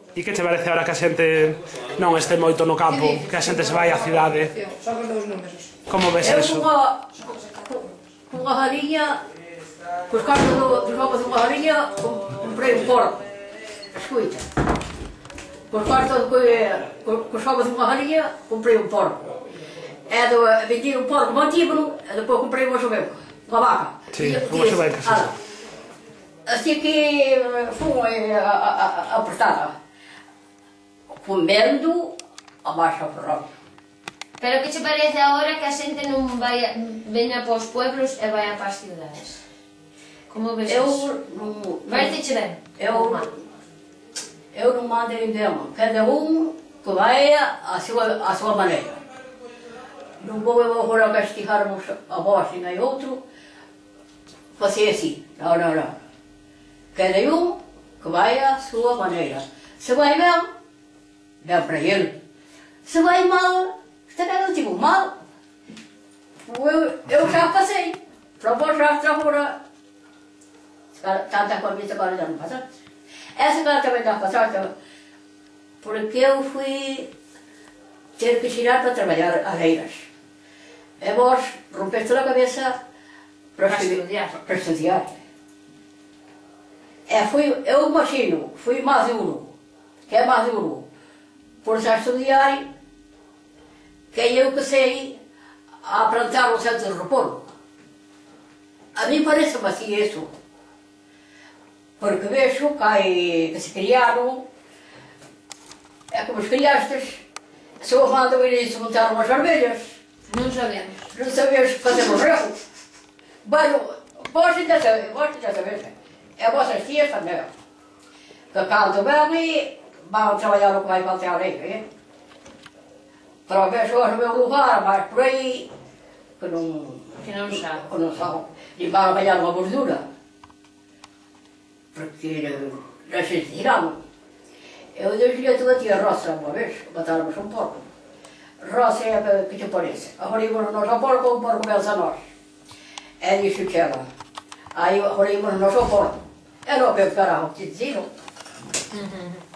E que te parece ahora que a xente non este moito no campo, que a xente se vai á cidade? Son os dous números. Como ves eso? Cunha jaliña, cos cartos dos ovos dunha jaliña, comprei un porco. Escuita. Cos cartos cos ovos dunha jaliña, comprei un porco. E vendi un porco mantíbulo, e depois comprei unha xovenca, unha vaca. Sí, unha xovenca, sí. Así que fui apertada. Comendo a baixa ferrada. Pero que che parece agora que a xente non veña para os pueblos e vai para as cidades? Como ves iso? Parece-che ben? Eu non mando ninguén. Cada un que vai a súa maneira. Non vou eu agora castigarmos a vós e a outro. Fazer assim. Não. Cada um que vai a súa maneira. Se vai ben, ben para ele. Se vai mal, também eu digo mal. Eu já passei. Para vós já está agora. Tanta coisa agora já não passa. Essa cara também já passou. Porque eu fui ter que tirar para trabalhar areias. E vós rompeste a cabeça para estudar. Eu imagino, fui maduro, que é maduro, por já estudar, que eu que sei a plantar o centro de repolho. A mim parece-me assim isso, porque vejo que se criaram, é como os criastes, se eu mando eles montar umas vermelhas. Non sabemos. Non sabemos fazer o rego. Bueno, vós ainda sabeis. E as vossas tias também. Que cantam bem e vão trabalhar no que vai faltar aí. Para ver hoje o meu lugar, mas por aí, que não sabem. E vão apanhar uma gordura. Porque a gente tiramos. Eu deixei a tua tia roça uma vez, matávamos um porco. Roça é que te parece. Arrolimos nós ao porco, o porco pensa a nós. É disso que ela. Aí arrolimos nós ao porco. É não que o carro te diziam.